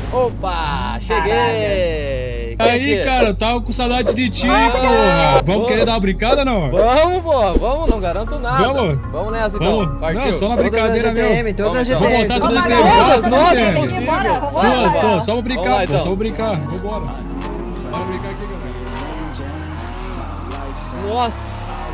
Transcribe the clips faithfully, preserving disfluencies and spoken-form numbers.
Opa, cheguei! Quem Aí, que- cara, eu tava com saudade de ti, Ah, porra. Vamos boa. querer dar uma brincada, não? Vamos, porra, vamos, não garanto nada. Vamos? Vamos nessa então. Vamos? Partiu. Não, só na Todas brincadeira as G T M, mesmo. todas as G T Vamos M. botar todas tudo as em G T M. tempo. Nossa, Tá nossa, tudo é bem. possível. Bora, Vamos vambora, lá, Só, então. só, só vamos brincar, Vamos lá, pô. então. Só vamos brincar. Vambora. Bora brincar aqui, galera. Nossa.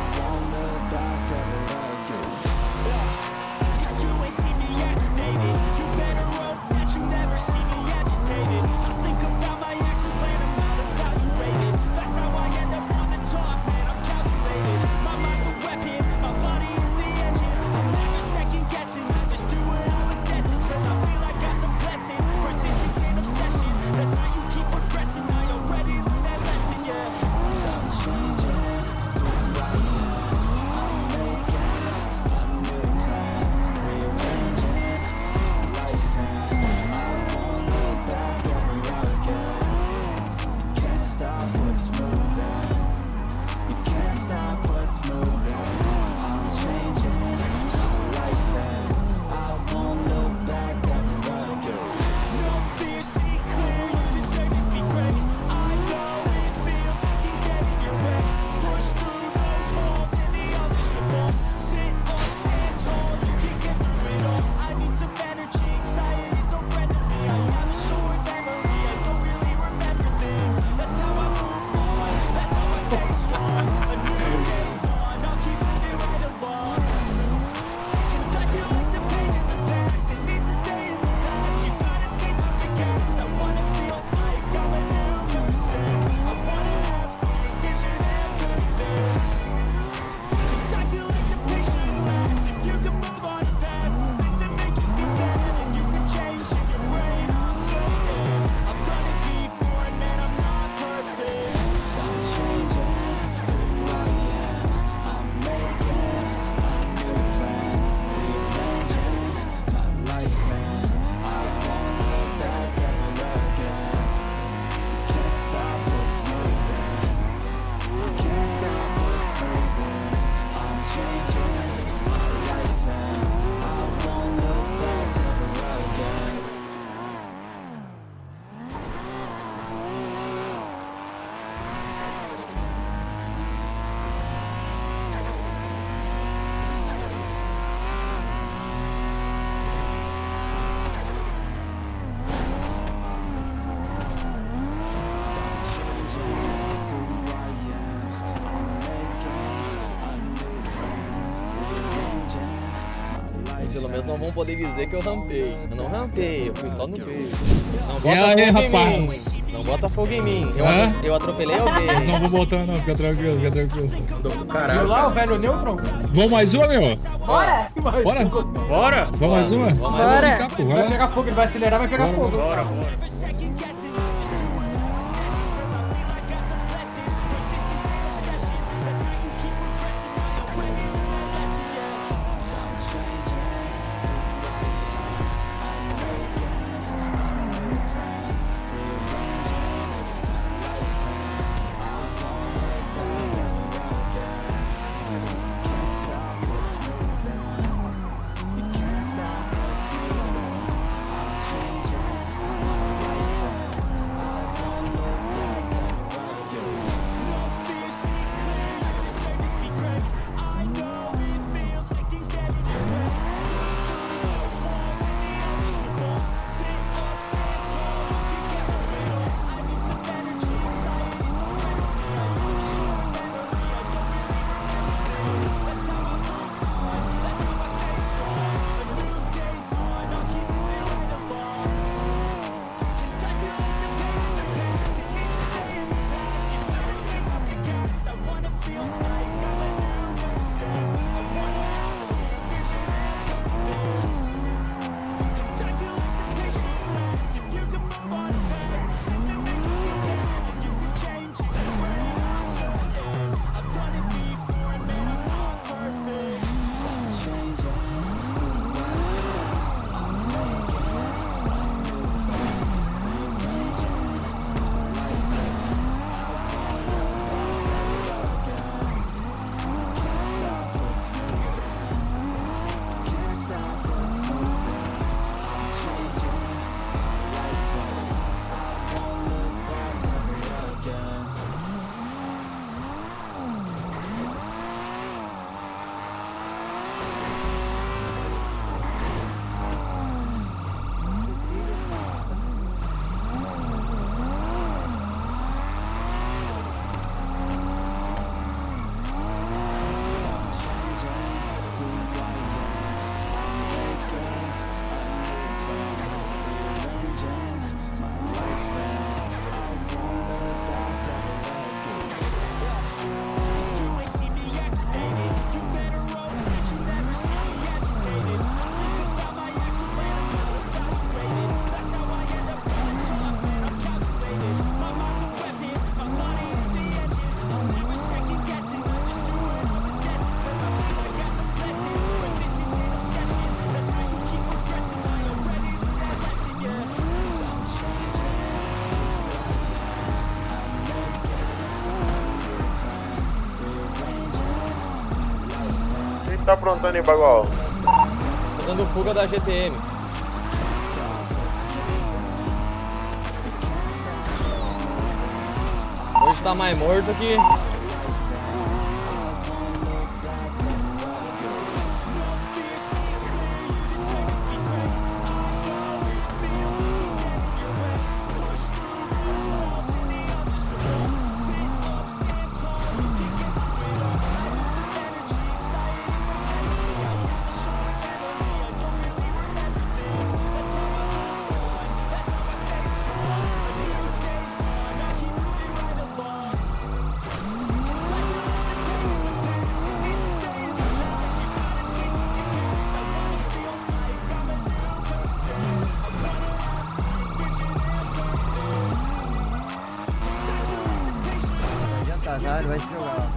Pelo menos não vão poder dizer que eu rampei. Eu não rampei, eu fui só no meio. Não bota E aí, fogo em rapaz? mim. Não bota fogo em mim. Eu, Hã? atro- eu atropelei alguém. Mas não vou botar, não. Fica tranquilo, fica tranquilo. Viu lá o velho neutron? Vamos mais uma, meu? Bora! Bora? Bora! Vamos mais uma? Vamos Só lá. vamos brincar, pô. Vai Vai lá. pegar fogo, ele vai acelerar, vai pegar fogo. bora. Bora, bora. tá aprontando aí, Bagual? Tô dando fuga da G T M. Hoje tá mais morto que... Já, ele vai se jogar.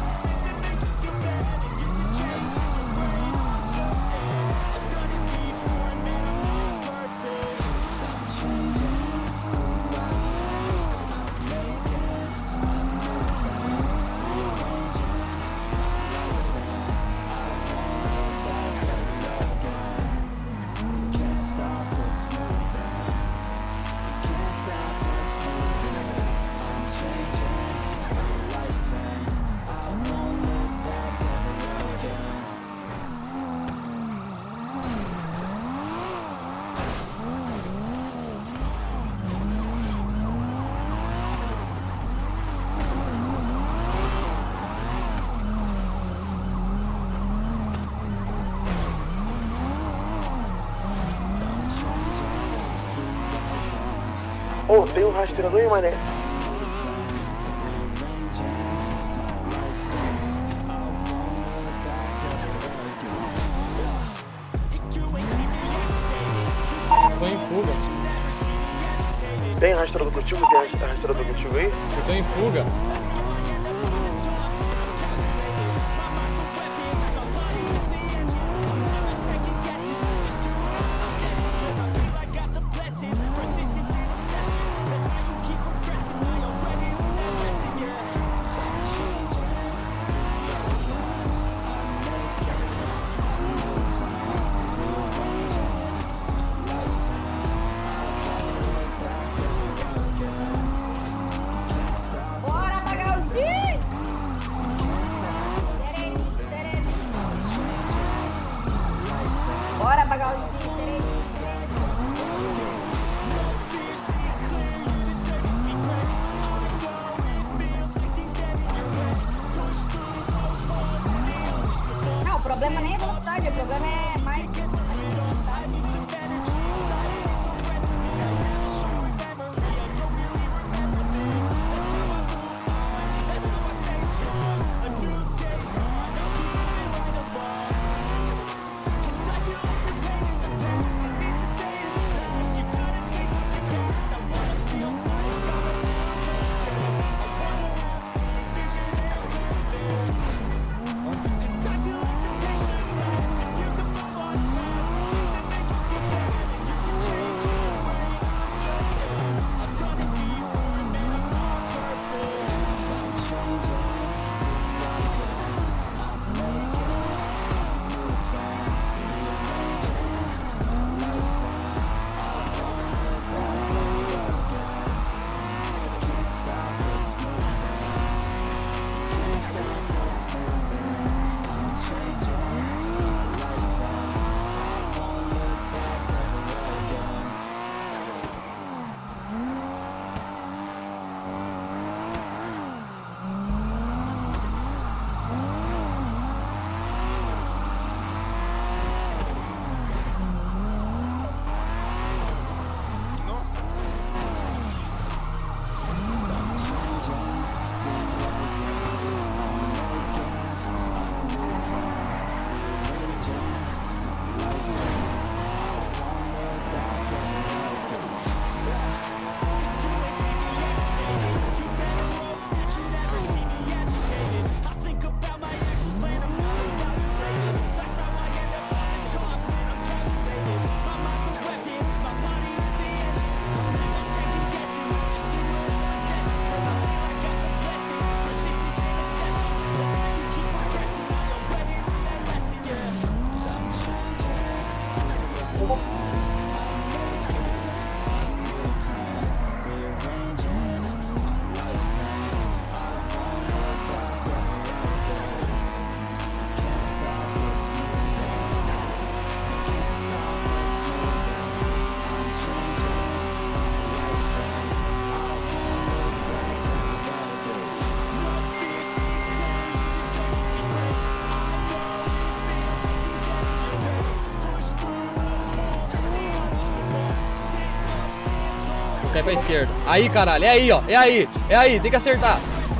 Ô, oh, tem um rastreador aí, mané. Tô em fuga. Tem rastreador contigo? Tem rastreador contigo aí? Eu tô em fuga. Bora, Bagalzinho, serei. Não, o problema nem é velocidade, o problema é mais... Sai pra esquerda. Aí, caralho. É aí, ó. É aí. É aí. Tem que acertar.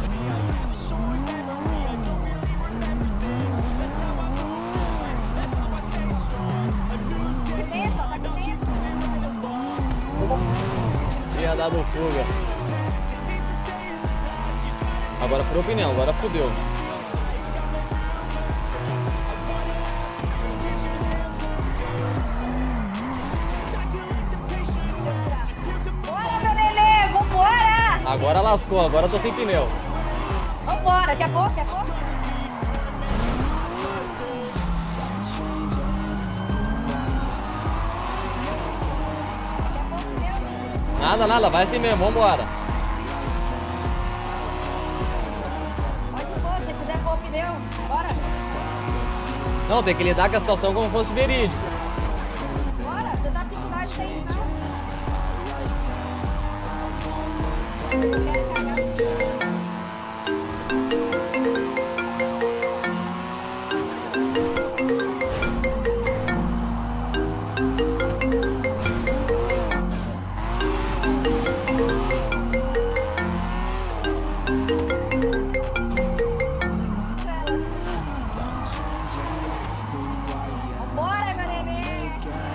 Tinha dado fuga. Agora furou o pneu. Agora fudeu. Bora, meu nenê, vambora! Agora lascou. Agora eu tô sem pneu. Vambora, quer pouco, quer pouco? Nada, nada. Vai assim mesmo. Vambora. Pode pôr, se quiser pôr o pneu, bora! Não, tem que lidar com a situação como fosse verídico. Bora, você tá dificuldade sem nada. Vambora, meu nenê!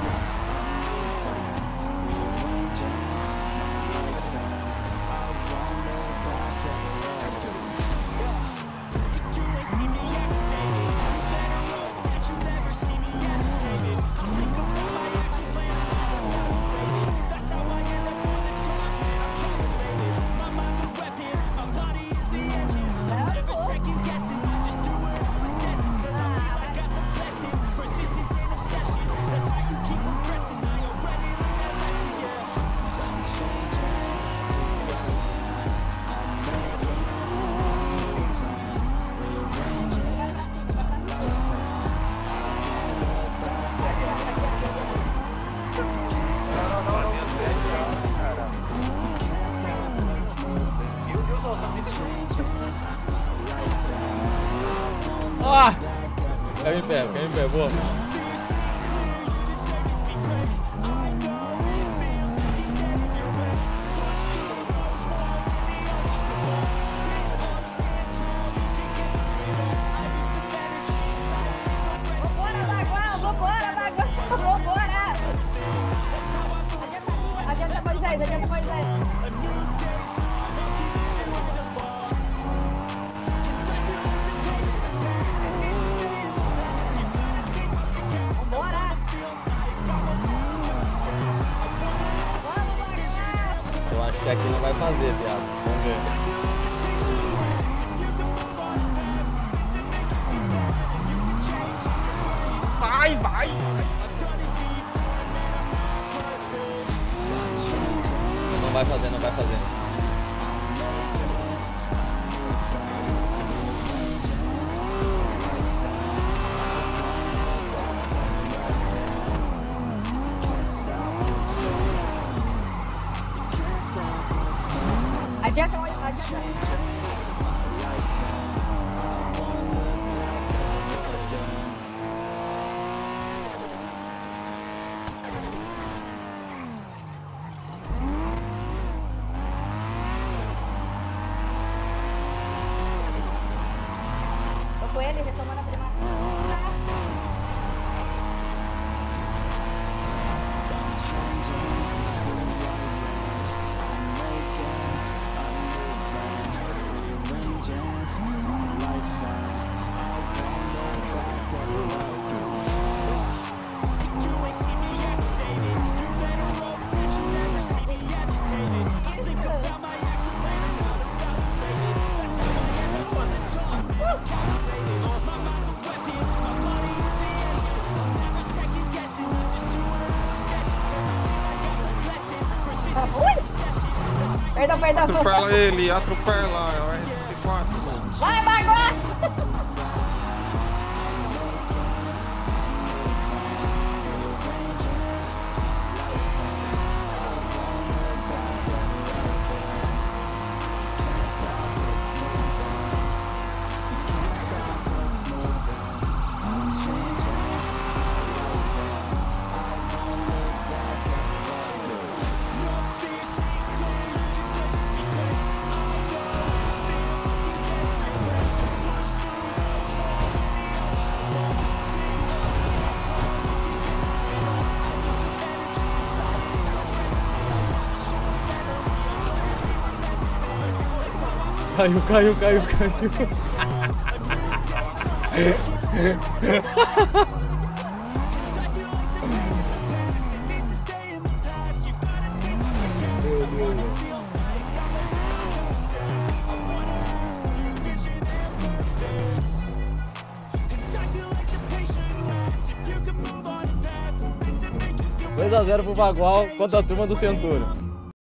Ah! Caiu em pé, caiu em pé, boa. Vambora, Bagual! Vambora, Bagual! Vambora! Adianta, adianta Moisés, adianta Moisés. Vambora! Vamos, Bagual! Eu acho que aqui não vai fazer, viado. Vamos ver. Vai, vai! Não vai fazer, não vai fazer. Adianta, adianta. Tô com ele, retomando a primária. Ui! Perdão, perdão. Atropela ele, atropela, é o R trinta e quatro. Vai, Bagual! Caiu, caiu, caiu, caiu. dois a zero pro Bagual contra a turma do Centuro.